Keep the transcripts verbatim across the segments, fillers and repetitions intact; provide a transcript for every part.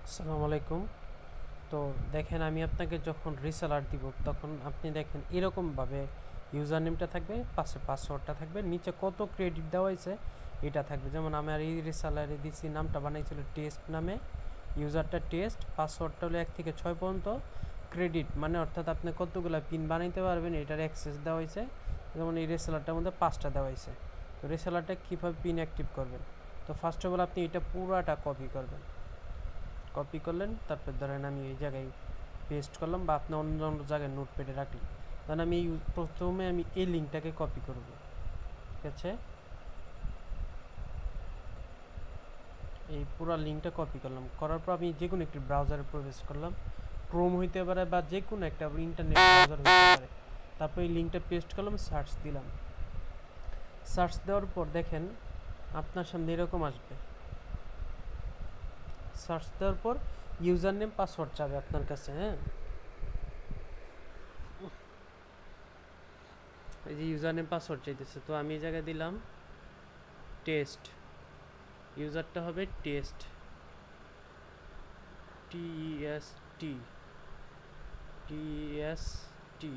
আসসালামু আলাইকুম। তো দেখেন, আমি আপনাকে যখন রিসেলার দিব তখন আপনি দেখেন এরকমভাবে ইউজার নেমটা থাকবে, পাশে পাসওয়ার্ডটা থাকবে, নিচে কত ক্রেডিট দেওয়া হয়েছে এটা থাকবে। যেমন আমার এই রিসেলারে দিছি, নামটা বানাইছিল টেস্ট নামে, ইউজারটা টেস্ট, পাসওয়ার্ডটা হলো এক থেকে ছয় পর্যন্ত, ক্রেডিট মানে অর্থাৎ আপনি কতগুলো পিন বানাইতে পারবেন এটার অ্যাক্সেস দেওয়া হয়েছে। যেমন এই রিসেলারটার মধ্যে পাঁচটা দেওয়া হয়েছে। তো রিসেলারটা কীভাবে পিন অ্যাক্টিভ করবেন, তো ফার্স্ট অফ অল আপনি এটা পুরাটা কপি করবেন। কপি করলেন, তারপর ধরেন আমি এই জায়গায় পেস্ট করলাম, বা আপনি অন্য অন্য জায়গায় নোটপ্যাডে রাখলেন। ধরেন আমি প্রথমে আমি এই লিঙ্কটাকে কপি করব, ঠিক আছে? এই পুরো লিঙ্কটা কপি করলাম, করার পর আমি যে কোনো একটি ব্রাউজারে প্রবেশ করলাম, ক্রোম হইতে পারে বা যে কোনো একটা ইন্টারনেট ব্রাউজার হইতে পারে। তারপর এই লিঙ্কটা পেস্ট করলাম, সার্চ দিলাম। সার্চ দেওয়ার পর দেখেন আপনার সামনে এরকম আসবে। সার্চ দেওয়ার পর ইউজার নেম পাসওয়ার্ড চাবে আপনার কাছে। হ্যাঁ, এই যে ইউজার নেম পাসওয়ার্ড চাইতেছে, তো আমি এই জায়গায় দিলাম টেস্ট। ইউজারটা হবে test, T S T T S T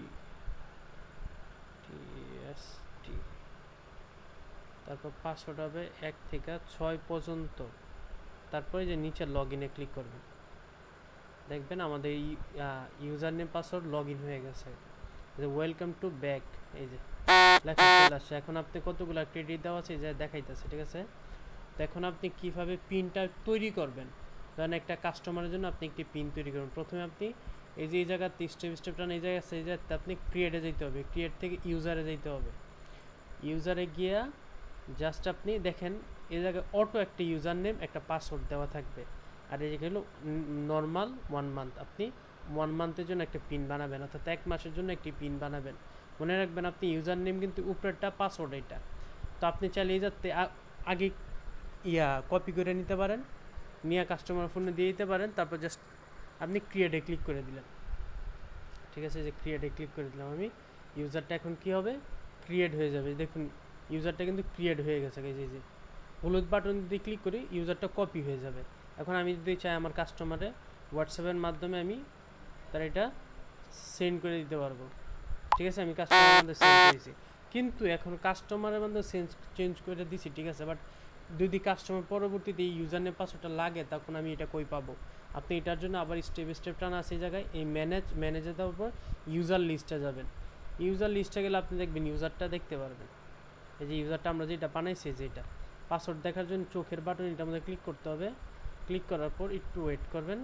T S T. তারপর পাসওয়ার্ড হবে এক থেকে ছয় পর্যন্ত। তারপরে যে নিচে লগ ইনে ক্লিক করবেন, দেখবেন আমাদের এই user name password log in হয়ে গেছে। যে ওয়েলকাম টু ব্যাক, এই যে লেখা চলে আসছে। এখন আপনি কতগুলো ক্রেডিট দেওয়া আছে এই যে দেখাইতেছে, ঠিক আছে? তো এখন আপনি কীভাবে পিনটা তৈরি করবেন, ধরেন একটা কাস্টমারের জন্য আপনি একটি পিন তৈরি করবেন। প্রথমে আপনি এই যে এই জায়গাতে স্টেপ স্টেপ টান, এই জায়গায় সেই জায়গাতে আপনি ক্রিয়েটে যেতে হবে, ক্রিয়েট থেকে ইউজারে যেতে হবে। ইউজারে গিয়া জাস্ট আপনি দেখেন এই জায়গায় অটো একটা ইউজার নেম একটা পাসওয়ার্ড দেওয়া থাকবে, আর এই জায়গায় হলো নর্মাল ওয়ান মান্থ। আপনি ওয়ান মান্থের জন্য একটা পিন বানাবেন, অর্থাৎ এক মাসের জন্য একটি পিন বানাবেন। মনে রাখবেন আপনি ইউজার নেম কিন্তু উপরেরটা, পাসওয়ার্ড এটা। তো আপনি চাইলে এই যাতে আগে ইয়া কপি করে নিতে পারেন, নিয়ে কাস্টমার ফোনে দিয়ে দিতে পারেন। তারপর জাস্ট আপনি ক্রিয়েটে ক্লিক করে দিলেন, ঠিক আছে? যে ক্রিয়েটে ক্লিক করে দিলাম আমি, ইউজারটা এখন কি হবে, ক্রিয়েট হয়ে যাবে। দেখুন ইউজারটা কিন্তু ক্রিয়েট হয়ে গেছে। এই যে যে হলুদ বাটন যদি ক্লিক করি ইউজারটা কপি হয়ে যাবে। এখন আমি যদি চাই আমার কাস্টমারে হোয়াটসঅ্যাপের মাধ্যমে আমি তার এটা সেন্ড করে দিতে পারবো, ঠিক আছে? আমি কাস্টমারের মধ্যে সেন্ড করেছি, কিন্তু এখন কাস্টমারের মধ্যে চেঞ্জ চেঞ্জ করে দিছি, ঠিক আছে? বাট যদি কাস্টমার পরবর্তীতে এই ইউজার নেম পাসওয়ার্ডটা লাগে, তখন আমি এটা কই পাবো? আপনি এটার জন্য আবার স্টেপ স্টেপ টানা আছে এই জায়গায়, এই ম্যানেজ ম্যানেজে দেওয়ার পর ইউজার লিস্টে যাবেন। ইউজার লিস্টে গেলে আপনি দেখবেন ইউজারটা দেখতে পারবেন। এই যে ইউজারটা আমরা যেটা বানাইছি, যেটা পাসওয়ার্ড দেখার জন্য চোখের বাটন, এটা আমাদের ক্লিক করতে হবে। ক্লিক করার পর একটু ওয়েট করবেন।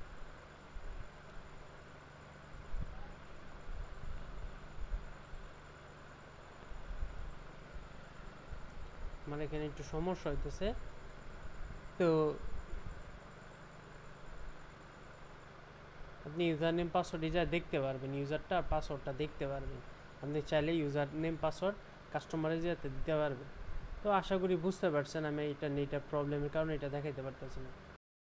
মানে এখানে একটু সমস্যা হইতেছে। তো আপনি ইউজার নেম পাসওয়ার্ড যা দেখতে পারবেন, ইউজারটা আর পাসওয়ার্ডটা দেখতে পারবেন। আপনি চাইলে ইউজার নেম পাসওয়ার্ড কাস্টমারের যাতে দিতে পারবেন। তো আশা করি বুঝতে পারছেন আমি এটা নেটের প্রবলেমের কারণে এটা দেখাইতে পারতেছি না।